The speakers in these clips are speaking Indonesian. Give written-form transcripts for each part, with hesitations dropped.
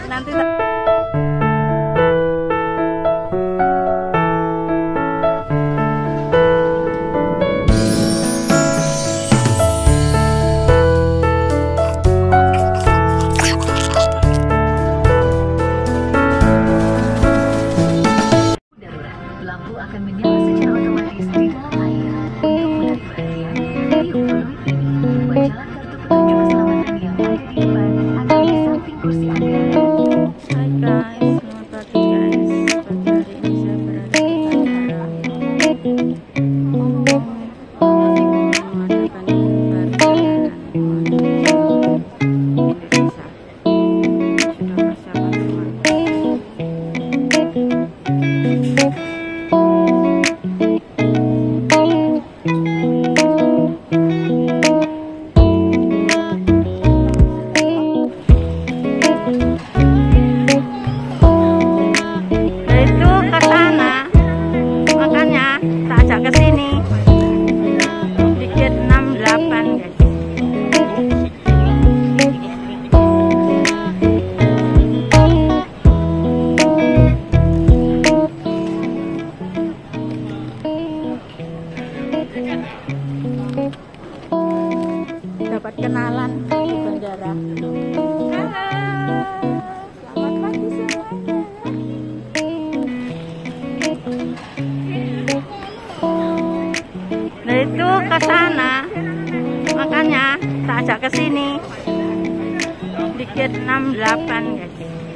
nanti. Lampu akan menyala secara otomatis di dalam air. Untuk menarik perhatian, di jalan kartu petunjuk keselamatan yang ada di depan atau di samping kursi Anda. Hai guys, selamat pagi guys. Pagi hari ini saya berada di bandara. Mengadakan perjalanan Indonesia. Sudah persiapan semua. Ke sini dikit 68 guys. Dapat kenalan di bandara. Halo, selamat pagi semuanya. Nah itu ke sana, makanya tak ajak ke sini. Dikit 68 guys.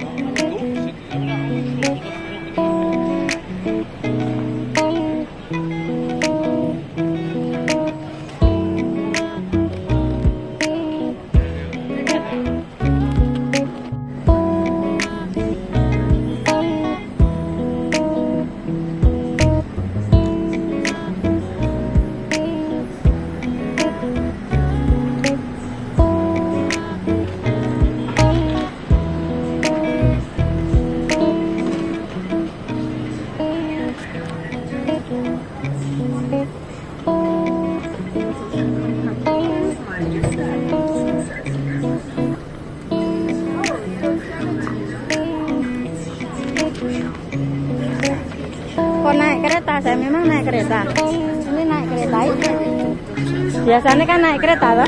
Kok naik kereta? Saya memang naik kereta. Ini naik kereta itu. Biasanya kan naik kereta loh.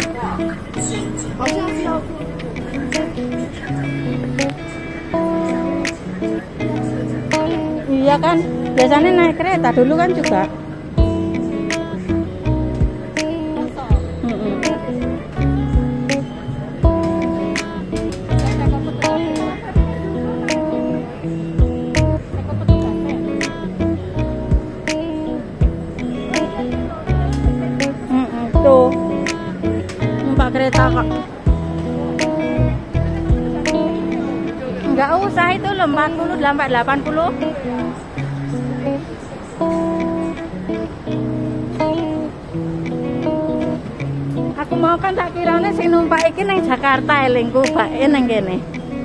Iya kan, biasanya naik kereta dulu kan juga. Tuh, numpak kereta kok. Enggak usah itu loh, 40 sampai 80. Aku mau kan tak kirane sing numpak iki nang Jakarta elingku bae nang kene.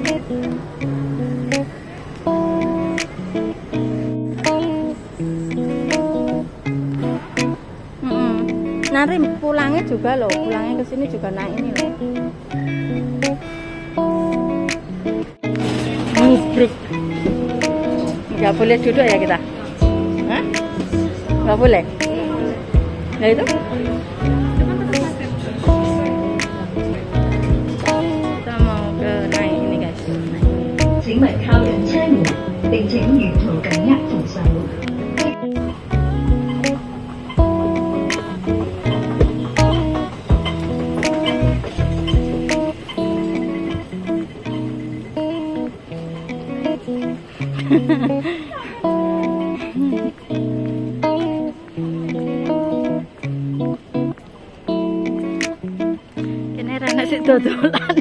Nanti pulangnya juga loh, pulangnya ke sini juga naik ini loh. Break. Nggak boleh duduk ya kita? Hah? Nggak boleh? Nah itu? Kita mau ke naik ini guys. 請勿靠近車門，並請沿途緊握扶手。 Ini Rana sih dodolan.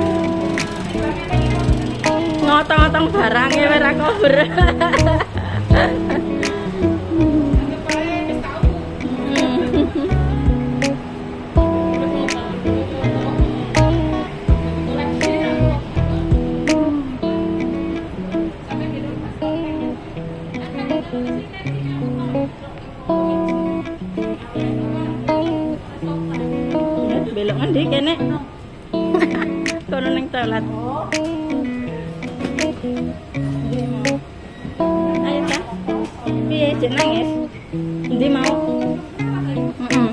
Ngotong-ngotong barangnya ora cover. Belok ngendi kene? Kono ning toilet. Ayo ta. Piye jek nangis? Endi mau? Heeh.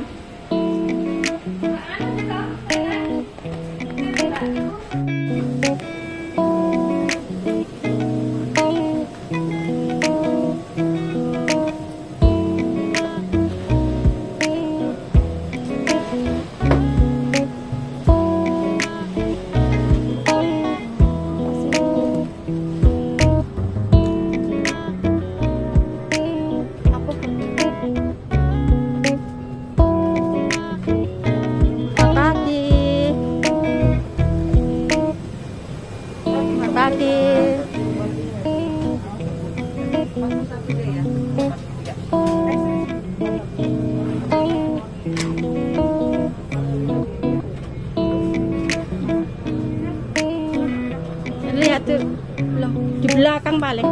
Lihat tuh, loh, di belakang paling.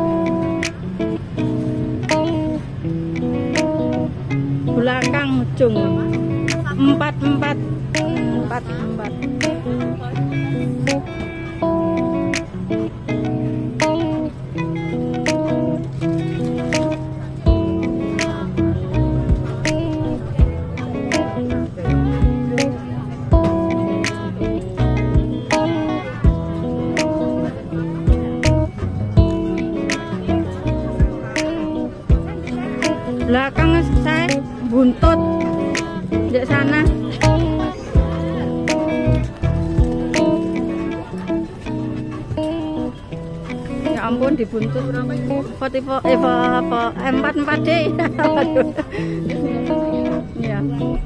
Belakang ujung. 4. Belakang saya buntut di sana. Ya ampun, dibuntut. Tipe 4D. Ya.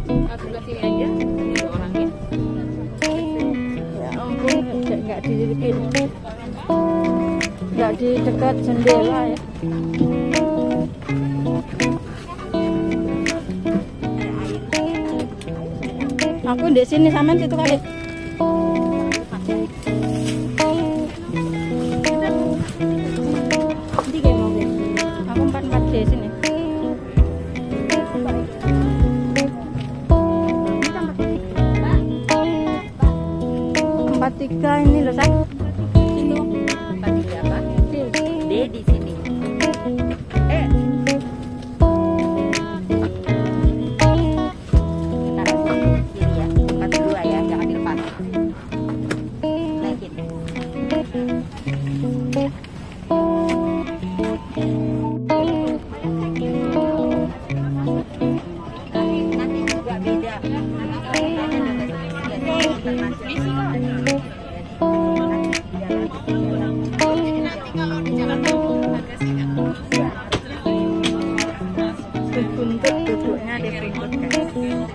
Ya ampun, nggak di dekat jendela ya. Aku di sini sampean situ kali. Nanti kayak mau deh. Aku 4 di sini. 43 ini loh, Say. Itu 43 apa? D di sini. Buntut duduknya di berikut, guys.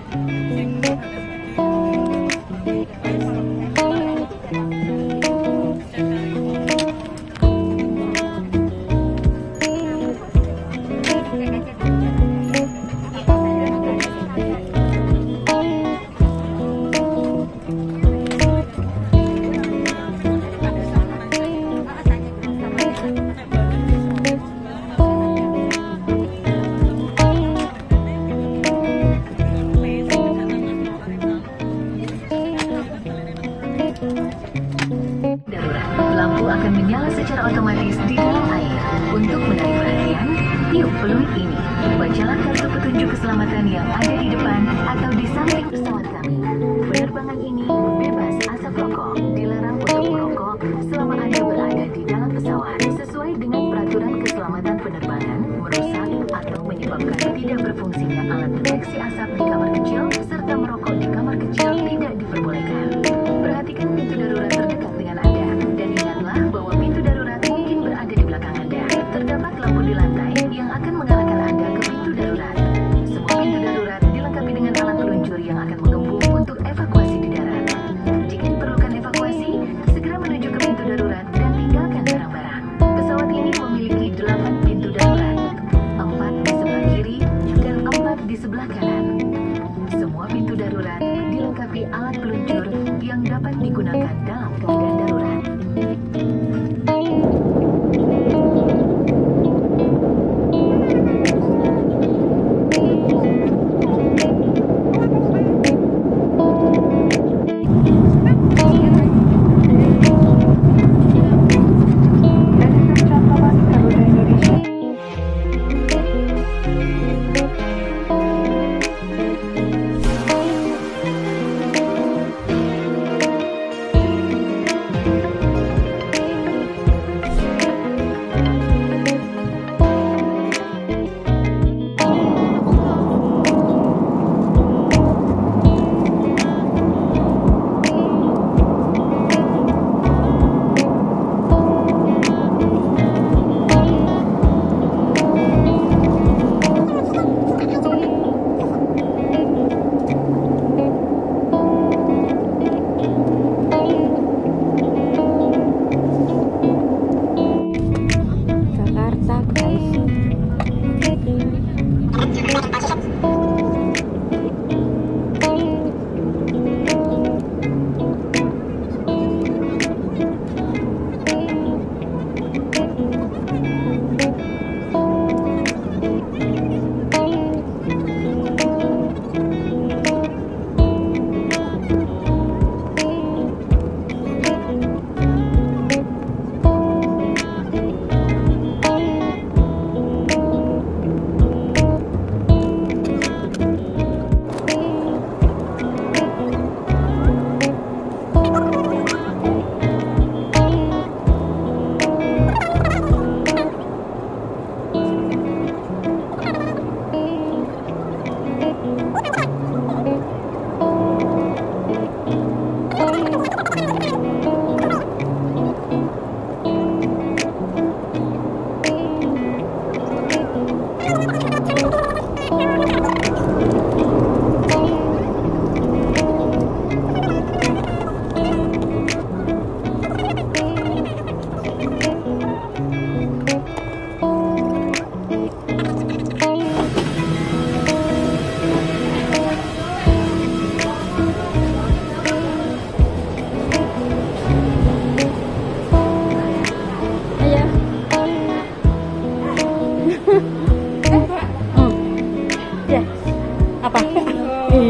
Lampu akan menyala secara otomatis di dalam air. Untuk menarik perhatian, tiup peluit ini. Bacalah kartu petunjuk keselamatan yang ada di depan atau di samping pesawat kami. Penerbangan ini bebas asap rokok. Dilarang untuk merokok selama Anda berada di dalam pesawat. Sesuai dengan peraturan keselamatan penerbangan, merusak atau menyebabkan tidak berfungsinya alat deteksi asap di kamar kecil serta merokok di kamar kecil tidak diperbolehkan. Perhatikan pintu darurat terdekat dengan Anda dan ingatlah bahwa pintu darurat mungkin berada di belakang Anda. Terdapat lampu di lantai yang akan mengarahkan Anda ke pintu darurat. Semua pintu darurat dilengkapi dengan alat peluncur yang akan menggembung untuk evakuasi di darat. Jika diperlukan evakuasi, segera menuju ke pintu darurat dan tinggalkan barang-barang. Pesawat ini memiliki 8 pintu darurat.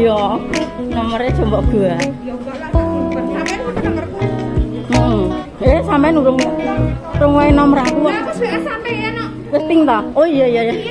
Iya, nomornya coba gua. Ya enggak lah, sampean udah nomorku. Sampean urung wae nomor aku. Lah wis WA sampean kok. Wis ping ta? Oh iya iya iya.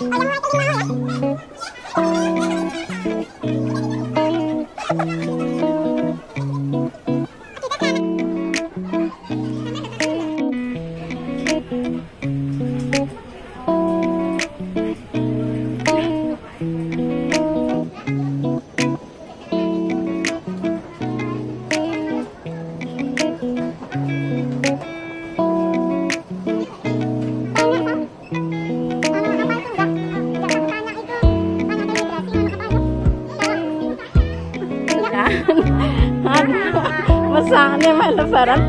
Mesaknya main lebaran.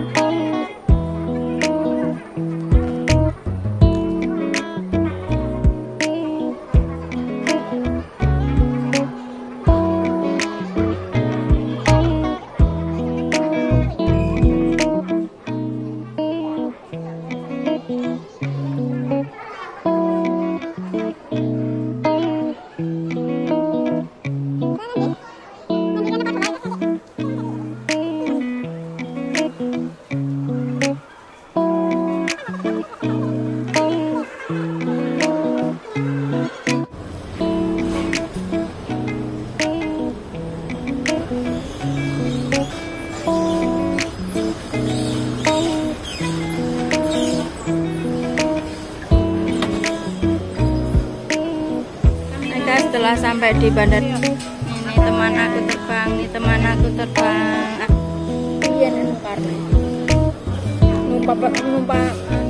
Setelah sampai di bandar, ini teman aku terbang, iya numpak